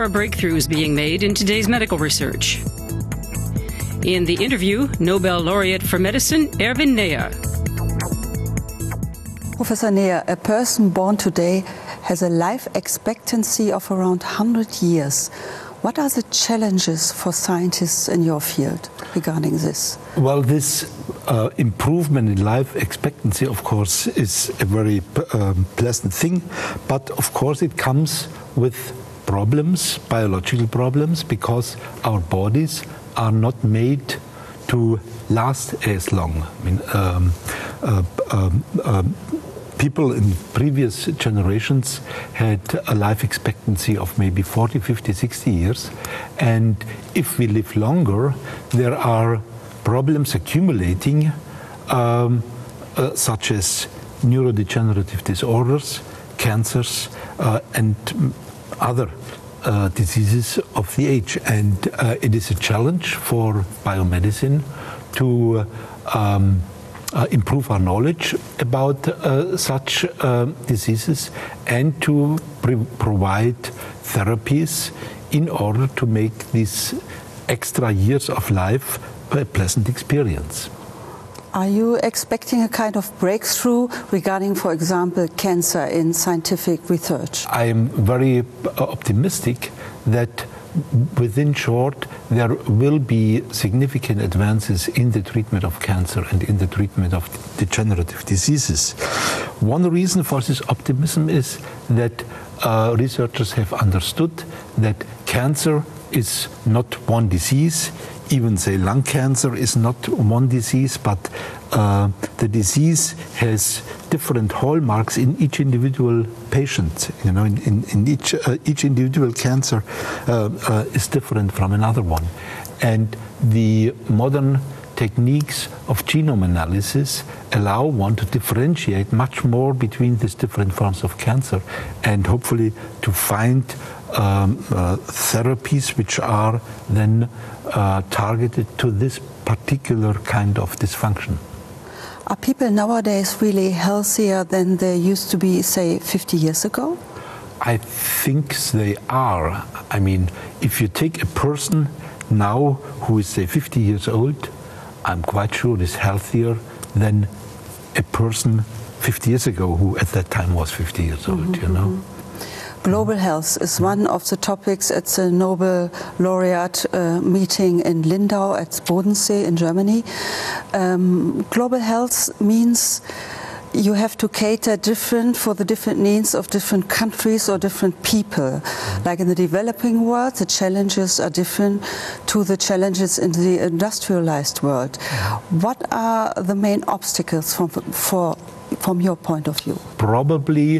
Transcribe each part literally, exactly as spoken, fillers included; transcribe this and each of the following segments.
are breakthroughs being made in today's medical research. In the interview, Nobel Laureate for Medicine, Erwin Neher. Professor Neher, a person born today has a life expectancy of around one hundred years. What are the challenges for scientists in your field regarding this? Well, this uh, improvement in life expectancy, of course, is a very um, pleasant thing. But, of course, it comes with problems, biological problems, because our bodies are not made to last as long. I mean, um, uh, um, um, people in previous generations had a life expectancy of maybe forty, fifty, sixty years. And if we live longer, there are problems accumulating, um, uh, such as neurodegenerative disorders, cancers, uh, and other uh, diseases of the age. And uh, it is a challenge for biomedicine to uh, um, Uh, improve our knowledge about uh, such uh, diseases and to provide therapies in order to make these extra years of life a pleasant experience. Are you expecting a kind of breakthrough regarding, for example, cancer in scientific research? I am very optimistic that within short, there will be significant advances in the treatment of cancer and in the treatment of degenerative diseases. One reason for this optimism is that uh, researchers have understood that cancer is not one disease. Even, say, lung cancer is not one disease, but uh, the disease has different hallmarks in each individual patient. You know, in, in, in each uh, each individual cancer uh, uh, is different from another one, and the modern techniques of genome analysis allow one to differentiate much more between these different forms of cancer, and hopefully to find um, uh, therapies which are then uh, targeted to this particular kind of dysfunction. Are people nowadays really healthier than they used to be, say, fifty years ago? I think they are. I mean, if you take a person now who is, say, fifty years old, I'm quite sure is healthier than a person fifty years ago who at that time was fifty years old, mm-hmm. you know. Global health is one of the topics at the Nobel Laureate uh, meeting in Lindau at Bodensee in Germany. Um, global health means you have to cater different for the different needs of different countries or different people. Like in the developing world, the challenges are different to the challenges in the industrialized world. What are the main obstacles from, for, from your point of view? Probably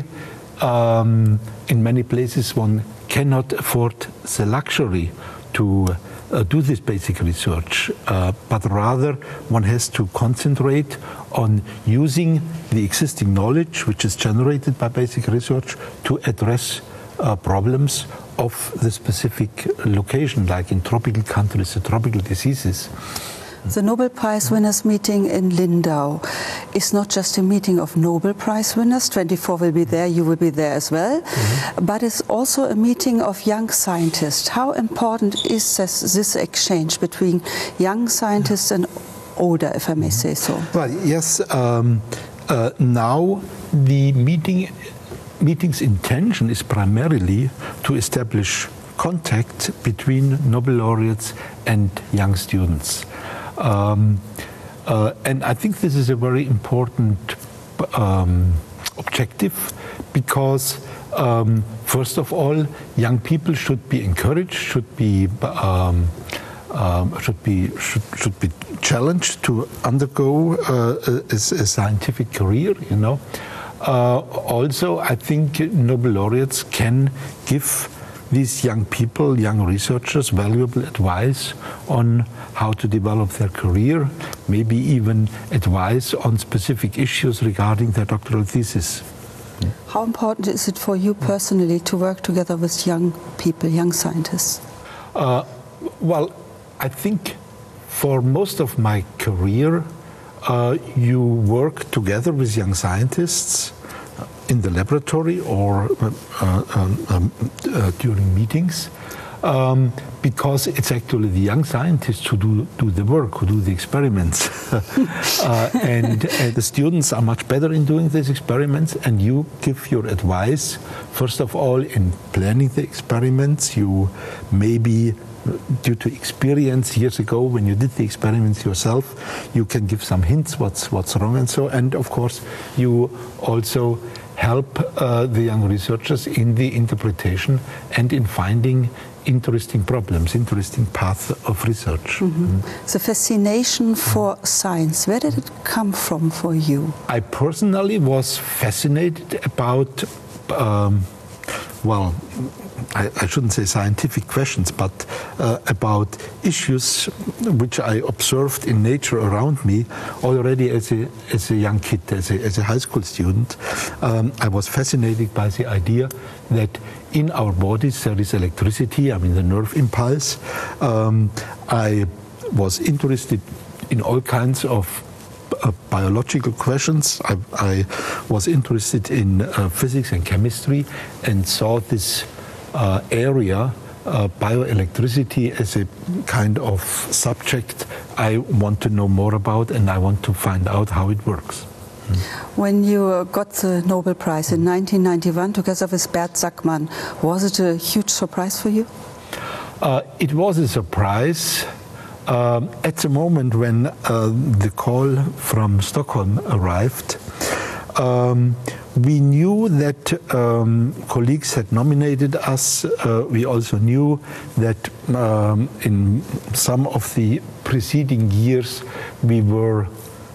um, in many places one cannot afford the luxury to uh, do this basic research, uh, but rather one has to concentrate on using the existing knowledge which is generated by basic research to address uh, problems of the specific location, like in tropical countries, the tropical diseases. The Nobel Prize winners meeting in Lindau is not just a meeting of Nobel Prize winners, twenty-four will be there, you will be there as well, mm-hmm. but it's also a meeting of young scientists. How important is this, this exchange between young scientists and older, if I may say so? Well, yes, um, uh, now the meeting, meeting's intention is primarily to establish contact between Nobel laureates and young students. Um, uh, and I think this is a very important um, objective because, um, first of all, young people should be encouraged, should be um, um, should be should, should be challenged to undergo uh, a, a scientific career. You know. Uh, also, I think Nobel laureates can give these young people, young researchers, valuable advice on how to develop their career, maybe even advice on specific issues regarding their doctoral thesis. How important is it for you personally to work together with young people, young scientists? Uh, well, I think for most of my career, uh, you work together with young scientists. in the laboratory or uh, um, um, uh, during meetings. Um, because it's actually the young scientists who do, do the work, who do the experiments. uh, and, and the students are much better in doing these experiments, and you give your advice, first of all, in planning the experiments. You maybe, due to experience years ago when you did the experiments yourself, you can give some hints what's, what's wrong and so. And of course, you also help uh, the young researchers in the interpretation and in finding interesting problems, interesting paths of research. Mm-hmm. Mm. The fascination for science, where did it come from for you? I personally was fascinated about, um, well, I, I shouldn't say scientific questions, but uh, about issues which I observed in nature around me already as a, as a young kid, as a, as a high school student. Um, I was fascinated by the idea that in our bodies there is electricity, I mean the nerve impulse. Um, I was interested in all kinds of uh, biological questions. I, I was interested in uh, physics and chemistry and saw this uh, area, uh, bioelectricity, as a kind of subject I want to know more about, and I want to find out how it works. When you uh, got the Nobel Prize in nineteen ninety-one together with Bert Sackmann, was it a huge surprise for you? Uh, it was a surprise. Um, at the moment when uh, the call from Stockholm arrived, um, we knew that um, colleagues had nominated us. Uh, we also knew that um, in some of the preceding years we were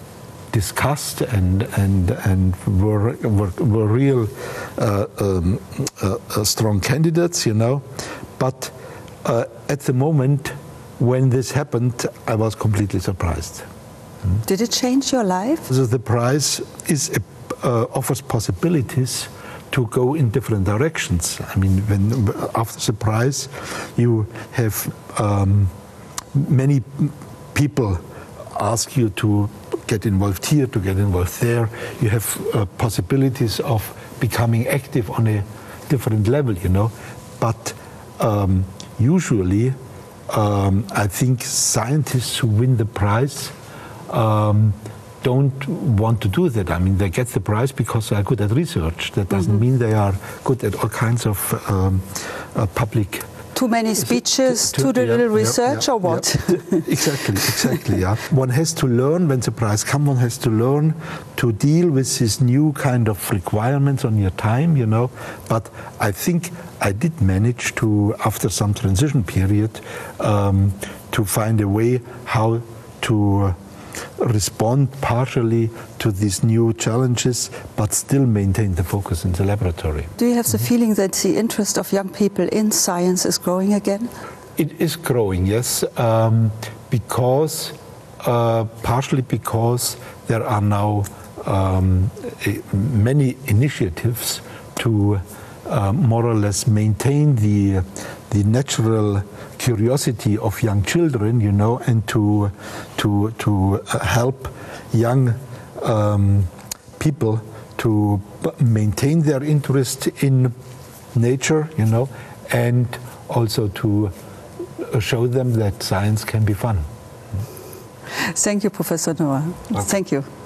discussed and and and were were, were real uh, um, uh, uh, strong candidates, you know. But uh, at the moment when this happened, I was completely surprised. Did it change your life? So the prize is a, uh, offers possibilities to go in different directions. I mean, when after the prize, you have um, many people ask you to get involved here, to get involved there. You have uh, possibilities of becoming active on a different level, you know. But um, usually, um, I think scientists who win the prize um, don't want to do that. I mean, they get the prize because they are good at research. That doesn't mm-hmm. mean they are good at all kinds of um, uh, public. Too many speeches, too little yeah, research, yeah, or what? Yeah. exactly, exactly. Yeah, one has to learn when the prize comes. One has to learn to deal with this new kind of requirements on your time, you know. But I think I did manage to, after some transition period, um, to find a way how to respond partially to these new challenges, but still maintain the focus in the laboratory. Do you have the mm-hmm. feeling that the interest of young people in science is growing again? It is growing, yes, um, because uh, partially because there are now um, a, many initiatives to uh, more or less maintain the the natural curiosity of young children, you know, and to to to help young um, people to maintain their interest in nature, you know, and also to show them that science can be fun. Thank you, Professor Neher. Okay. Thank you.